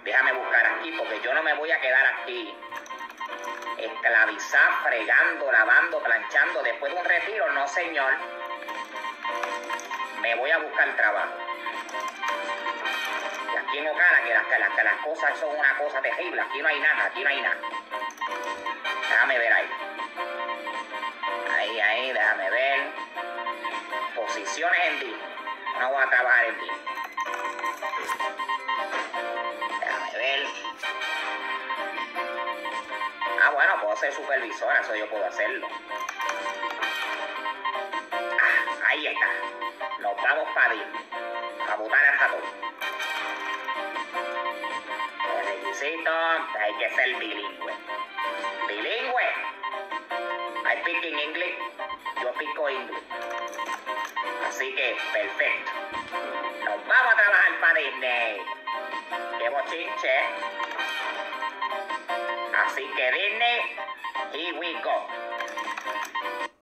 Déjame buscar aquí porque yo no me voy a quedar aquí. Esclavizar, fregando, lavando, planchando. Después de un retiro, no señor. Me voy a buscar trabajo. Y aquí en Ocala, que las cosas son una cosa terrible. Aquí no hay nada, aquí no hay nada. Déjame ver ahí. Ahí, déjame ver. Posiciones en Disney. No voy a trabajar en Disney. Déjame ver. Ah, bueno, puedo ser supervisora, eso yo puedo hacerlo. Ah, ahí está. Nos vamos para Disney. A botar al ratón. El requisito, hay que ser bilingüe. ¿Bilingüe? I speak in English. Yo pico inglés. Así que, perfecto. Nos vamos a trabajar para Disney. ¡Qué bochinche! Así que Disney, here we go.